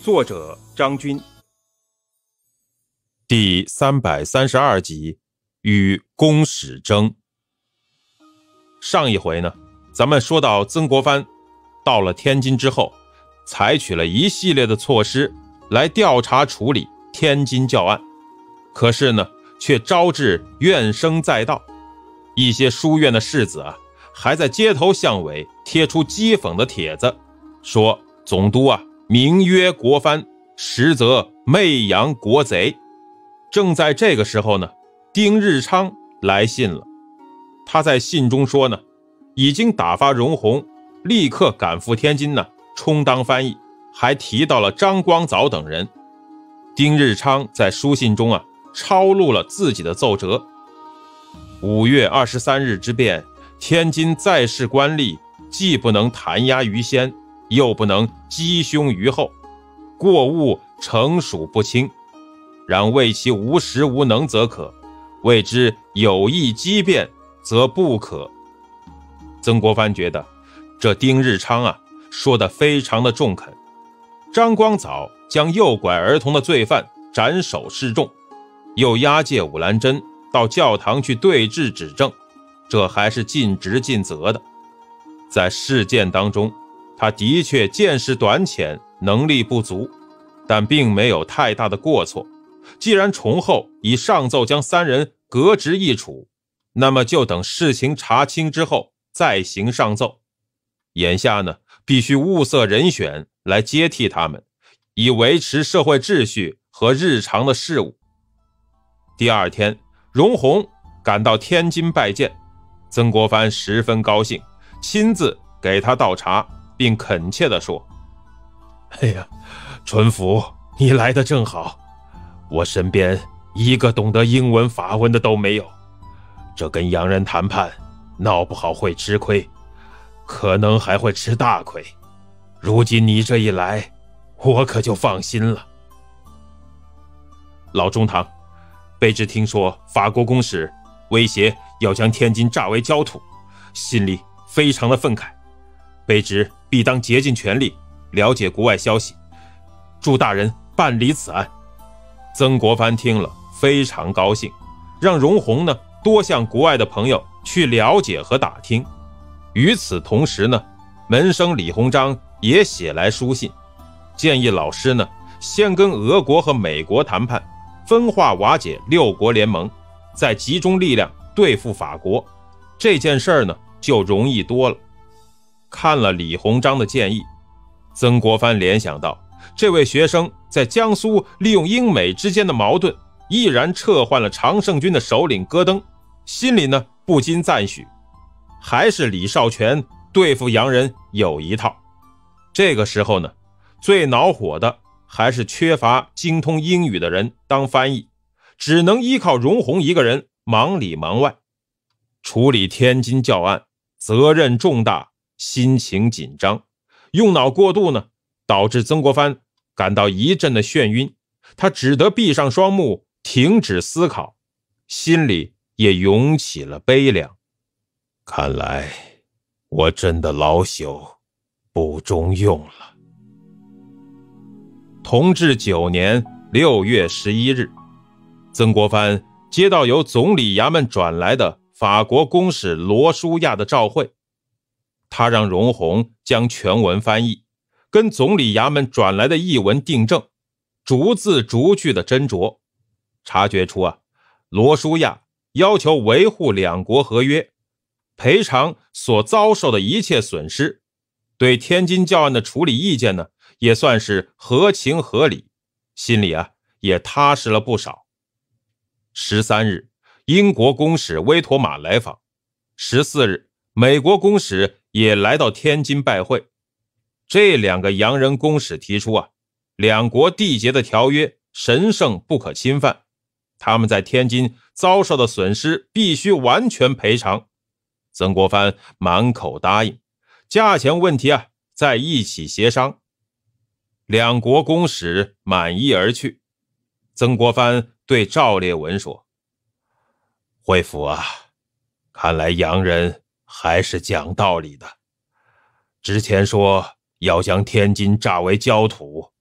作者张军。 第332集与公使争。上一回呢，咱们说到曾国藩到了天津之后，采取了一系列的措施来调查处理天津教案，可是呢，却招致怨声载道。一些书院的士子啊，还在街头巷尾贴出讥讽的帖子，说总督啊名曰国藩，实则媚洋国贼。正在这个时候呢，丁日昌来信了。他在信中说呢，已经打发荣闳立刻赶赴天津呢，充当翻译，还提到了张光藻等人。丁日昌在书信中啊，抄录了自己的奏折。5月23日之变，天津在世官吏既不能弹压于先，又不能击凶于后，过误惩属不清，然为其无实无能则可，谓之有意激变则不可。曾国藩觉得这丁日昌啊说得非常的中肯。张光藻将诱拐儿童的罪犯斩首示众，又押解武兰珍到教堂去对质指证，这还是尽职尽责的。在事件当中，他的确见识短浅，能力不足，但并没有太大的过错。既然崇厚已上奏将3人革职议处，那么就等事情查清之后再行上奏。眼下呢，必须物色人选来接替他们，以维持社会秩序和日常的事务。第二天，荣闳赶到天津拜见，曾国藩十分高兴，亲自给他倒茶，并恳切地说：哎呀，淳福，你来得正好，我身边一个懂得英文法文的都没有，这跟洋人谈判闹不好会吃亏，可能还会吃大亏。如今你这一来，我可就放心了。老中堂，卑职听说法国公使威胁要将天津炸为焦土，心里非常的愤慨，卑职必当竭尽全力了解国外消息，祝大人办理此案。曾国藩听了非常高兴，让荣闳呢多向国外的朋友去了解和打听。与此同时呢，门生李鸿章也写来书信，建议老师呢先跟俄国和美国谈判，分化瓦解6国联盟，再集中力量对付法国，这件事呢就容易多了。看了李鸿章的建议，曾国藩联想到这位学生在江苏利用英美之间的矛盾，毅然撤换了常胜军的首领戈登，心里呢不禁赞许，还是李少荃对付洋人有一套。这个时候呢，最恼火的还是缺乏精通英语的人当翻译，只能依靠荣闳一个人忙里忙外。处理天津教案，责任重大，心情紧张，用脑过度呢，导致曾国藩感到一阵的眩晕，他只得闭上双目，停止思考，心里也涌起了悲凉。看来我真的老朽不中用了。同治9年6月11日，曾国藩接到由总理衙门转来的法国公使罗舒亚的照会，他让荣闳将全文翻译，跟总理衙门转来的译文订正，逐字逐句的斟酌，察觉出罗舒亚要求维护2国合约，赔偿所遭受的一切损失，对天津教案的处理意见呢，也算是合情合理，心里也踏实了不少。13日，英国公使威妥玛来访，14日，美国公使也来到天津拜会。这2个洋人公使提出2国缔结的条约神圣不可侵犯，他们在天津遭受的损失必须完全赔偿。曾国藩满口答应，价钱问题再一起协商。2国公使满意而去。曾国藩对赵烈文说：惠府看来洋人还是讲道理的，之前说要将天津炸为焦土，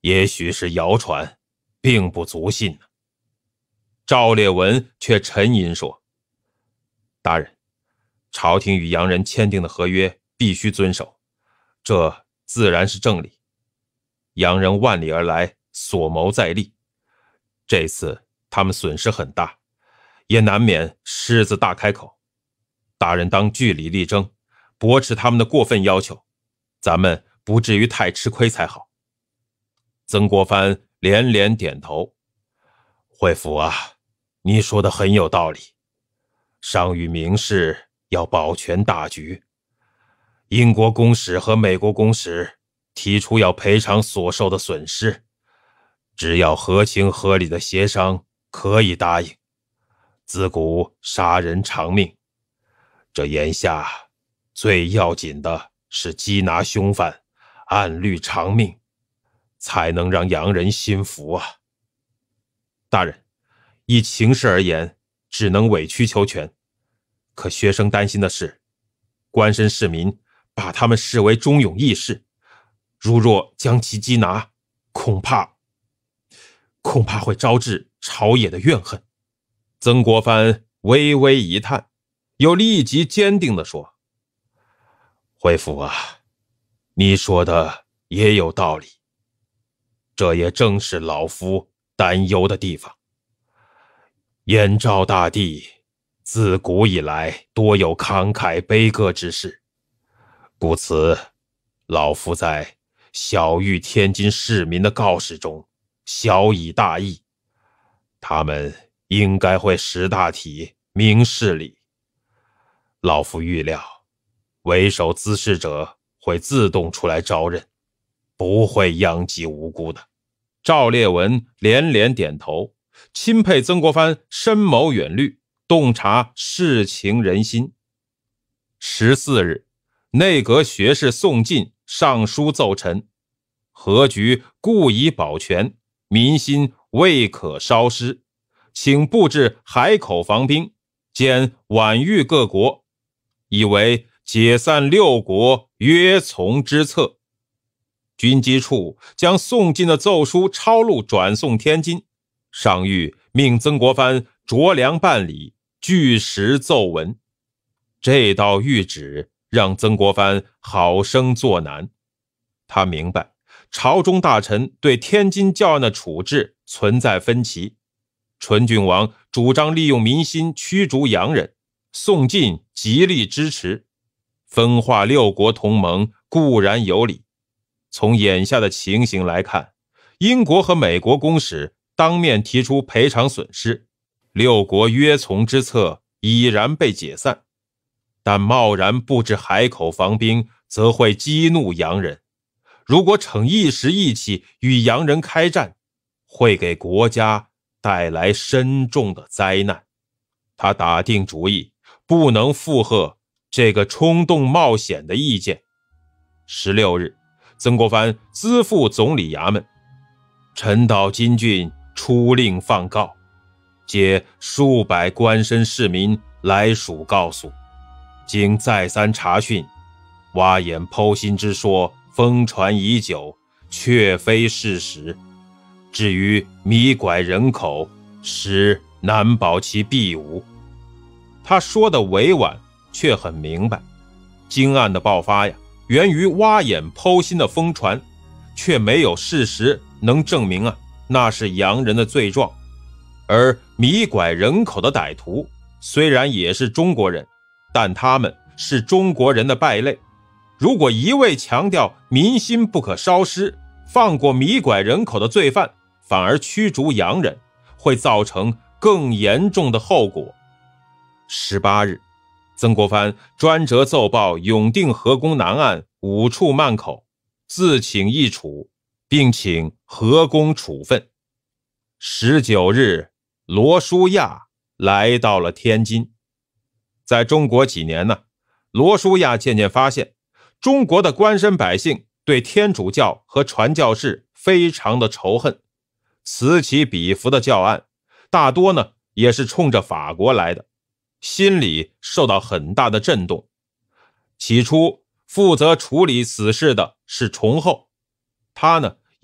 也许是谣传，并不足信呢。赵烈文却沉吟说：大人，朝廷与洋人签订的合约必须遵守，这自然是正理。洋人万里而来，所谋在立，这次他们损失很大，也难免狮子大开口。大人当据理力争，驳斥他们的过分要求，咱们不至于太吃亏才好。曾国藩连连点头：惠府啊，你说的很有道理。商与明士要保全大局，英国公使和美国公使提出要赔偿所受的损失，只要合情合理的协商，可以答应。自古杀人偿命，这眼下最要紧的是缉拿凶犯，按律偿命，才能让洋人心服啊。大人，以情势而言，只能委曲求全。可学生担心的是，官绅市民把他们视为忠勇义士，如若将其缉拿，恐怕会招致朝野的怨恨。曾国藩微微一叹，又立即坚定地说：惠府啊，你说的也有道理，这也正是老夫担忧的地方。燕赵大帝自古以来多有慷慨悲歌之事，故此老夫在晓谕天津市民的告示中晓以大义，他们应该会识大体，明事理。老夫预料为首滋事者会自动出来招认，不会殃及无辜的。赵烈文连连点头，钦佩曾国藩深谋远虑，洞察世情人心。14日，内阁学士宋进上书奏陈：和局故以保全，民心未可稍失，请布置海口防兵，兼皖豫各国，以为解散六国约从之策。军机处将宋进的奏书抄录转送天津，上谕命曾国藩酌量办理，据实奏文。这道谕旨让曾国藩好生作难。他明白朝中大臣对天津教案的处置存在分歧，纯郡王主张利用民心驱逐洋人，宋进极力支持。分化六国同盟固然有理，从眼下的情形来看，英国和美国公使当面提出赔偿损失，六国约从之策已然被解散，但贸然布置海口防兵则会激怒洋人，如果逞一时义气与洋人开战，会给国家带来深重的灾难。他打定主意，不能附和这个冲动冒险的意见。16日，曾国藩咨赴总理衙门，臣到金郡出令放告，皆数百官绅市民来属告诉，经再三查讯，挖眼剖心之说疯传已久，确非事实。至于迷拐人口，实难保其必无。他说的委婉，却很明白。京案的爆发呀，源于挖眼剖心的疯传，却没有事实能证明那是洋人的罪状。而迷拐人口的歹徒虽然也是中国人，但他们是中国人的败类。如果一味强调民心不可稍失，放过迷拐人口的罪犯，反而驱逐洋人，会造成更严重的后果。18日，曾国藩专折奏报永定河工南岸5处漫口，自请议处，并请河工处分。19日，罗书亚来到了天津。在中国几年呢，罗书亚渐渐发现，中国的官绅百姓对天主教和传教士非常的仇恨，此起彼伏的教案大多呢也是冲着法国来的，心里受到很大的震动。起初负责处理此事的是崇厚，他呢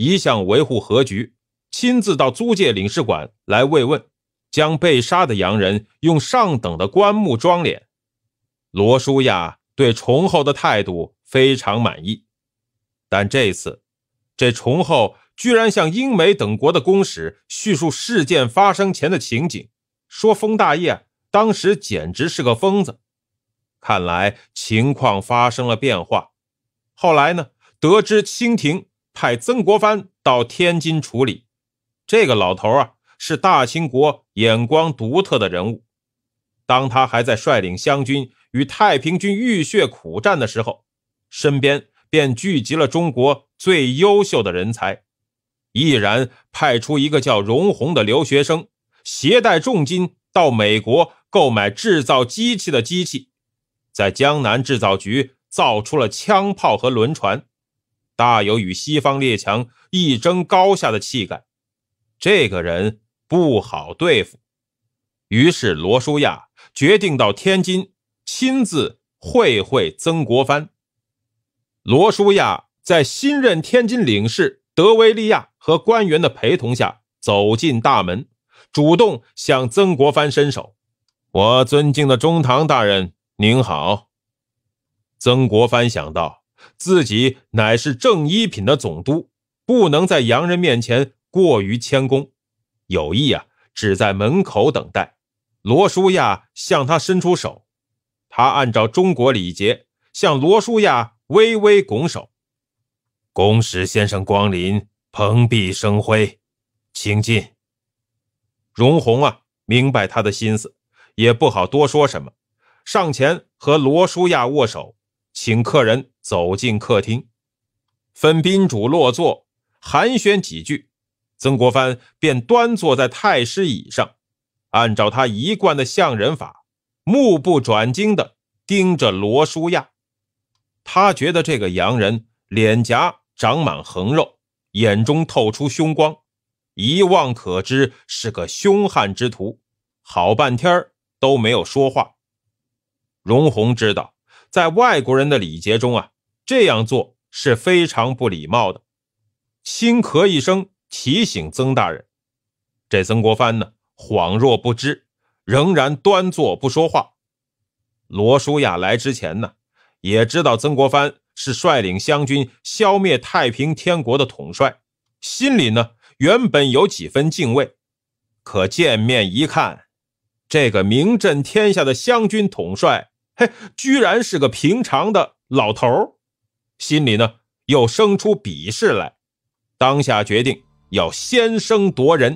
一向维护和局，亲自到租界领事馆来慰问，将被杀的洋人用上等的棺木装殓。罗舒亚对崇厚的态度非常满意，但这次这崇厚居然向英美等国的公使叙述事件发生前的情景，说封大业当时简直是个疯子。看来情况发生了变化。后来呢，得知清廷派曾国藩到天津处理，这个老头是大清国眼光独特的人物。当他还在率领湘军与太平军浴血苦战的时候，身边便聚集了中国最优秀的人才，毅然派出一个叫荣闳的留学生，携带重金到美国购买制造机器的机器，在江南制造局造出了枪炮和轮船，大有与西方列强一争高下的气概。这个人不好对付，于是罗舒亚决定到天津亲自会曾国藩。罗舒亚在新任天津领事德维利亚和官员的陪同下走进大门，主动向曾国藩伸手：“我尊敬的中堂大人，您好。”曾国藩想到自己乃是正一品的总督，不能在洋人面前过于谦恭，有意只在门口等待。罗舒亚向他伸出手，他按照中国礼节向罗舒亚微微拱手：“公使先生光临，蓬荜生辉，请进。”荣闳明白他的心思，也不好多说什么，上前和罗舒亚握手，请客人走进客厅。分宾主落座，寒暄几句，曾国藩便端坐在太师椅上，按照他一贯的相人法，目不转睛地盯着罗舒亚。他觉得这个洋人脸颊长满横肉，眼中透出凶光，一望可知是个凶悍之徒，好半天都没有说话。荣闳知道在外国人的礼节中这样做是非常不礼貌的，轻咳一声提醒曾大人。这曾国藩呢，恍若不知，仍然端坐不说话。罗舒亚来之前呢，也知道曾国藩是率领湘军消灭太平天国的统帅，心里呢原本有几分敬畏，可见面一看，这个名震天下的湘军统帅居然是个平常的老头，心里呢又生出鄙视来，当下决定要先声夺人。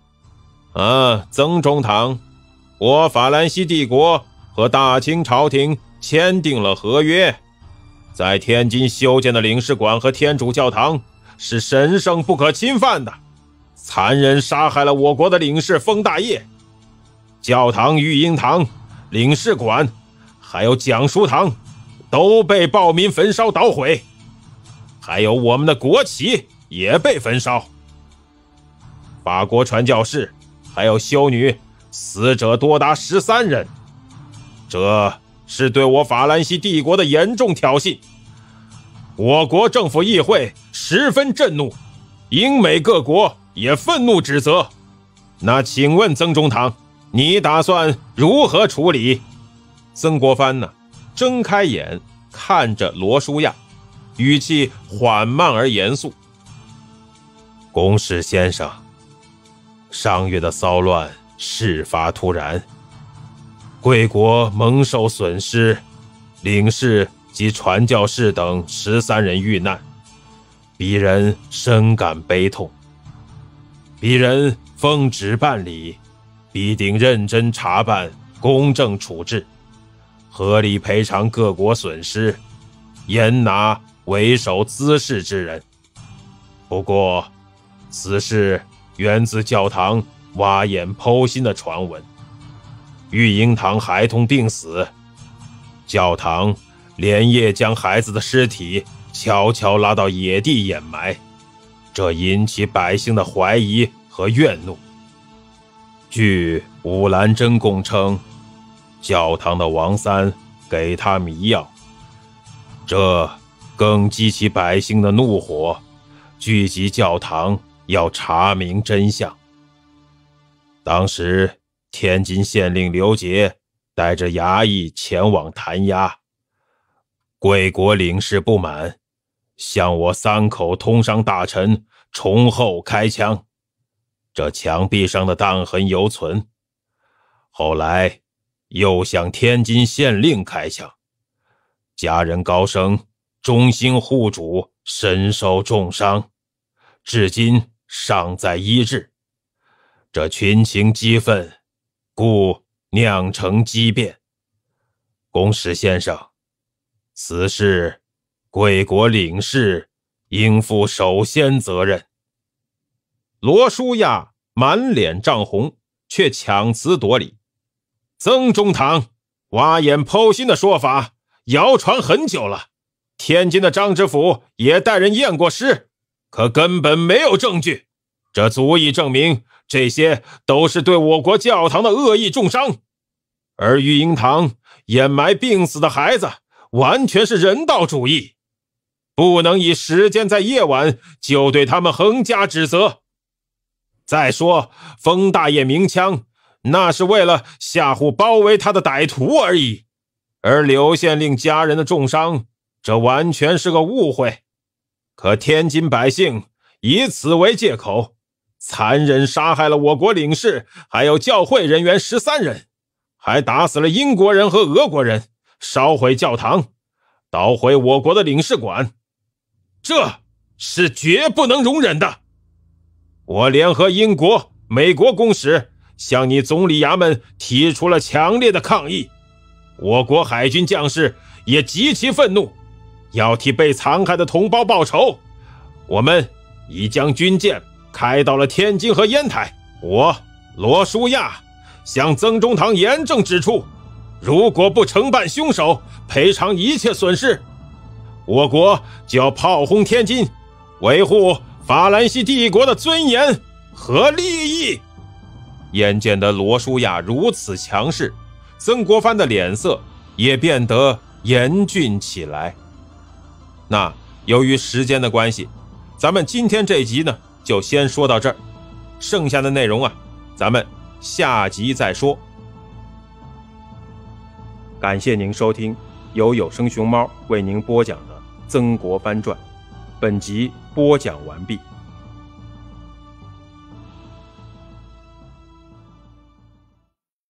曾中堂，我法兰西帝国和大清朝廷签订了合约，在天津修建的领事馆和天主教堂是神圣不可侵犯的，残忍杀害了我国的领事封大业。教堂、育婴堂、领事馆还有讲书堂都被暴民焚烧捣毁，还有我们的国旗也被焚烧。法国传教士还有修女死者多达13人，这是对我法兰西帝国的严重挑衅。我国政府议会十分震怒，英美各国也愤怒指责。那请问曾中堂，你打算如何处理？曾国藩呢，睁开眼看着罗舒亚，语气缓慢而严肃：“公使先生，上月的骚乱事发突然，贵国蒙受损失，领事及传教士等13人遇难，鄙人深感悲痛。鄙人奉旨办理，必定认真查办，公正处置，合理赔偿各国损失，严拿为首滋事之人。不过，此事源自教堂挖眼剖心的传闻，育婴堂孩童病死，教堂连夜将孩子的尸体悄悄拉到野地掩埋，这引起百姓的怀疑和怨怒。据武兰真供称，教堂的王三给他迷药，这更激起百姓的怒火， 聚集教堂，要查明真相。当时天津县令刘杰带着衙役前往弹压，贵国领事不满，向我3口通商大臣从后开枪，这墙壁上的弹痕犹存。后来又向天津县令开枪，家人高升忠心护主，身受重伤，至今尚在医治。这群情激愤，故酿成激变。公使先生，此事贵国领事应负首先责任。罗书亚满脸涨红，却强词夺理。曾中堂挖眼剖心的说法谣传很久了，天津的张知府也带人验过尸，可根本没有证据，这足以证明这些都是对我国教堂的恶意重伤。而育婴堂掩埋病死的孩子完全是人道主义，不能以时间在夜晚就对他们横加指责。再说封大爷鸣枪，那是为了吓唬包围他的歹徒而已，而刘县令家人的重伤，这完全是个误会。可天津百姓以此为借口，残忍杀害了我国领事还有教会人员13人，还打死了英国人和俄国人，烧毁教堂，捣毁我国的领事馆，这是绝不能容忍的。我联合英国、美国公使向你总理衙门提出了强烈的抗议，我国海军将士也极其愤怒，要替被残害的同胞报仇。我们已将军舰开到了天津和烟台。我罗书亚向曾中堂严正指出，如果不惩办凶手，赔偿一切损失，我国就要炮轰天津，维护法兰西帝国的尊严和利益。眼见得罗书亚如此强势，曾国藩的脸色也变得严峻起来。那由于时间的关系，咱们今天这一集呢就先说到这儿，剩下的内容啊，咱们下集再说。感谢您收听由有声熊猫为您播讲的《曾国藩传》，本集播讲完毕。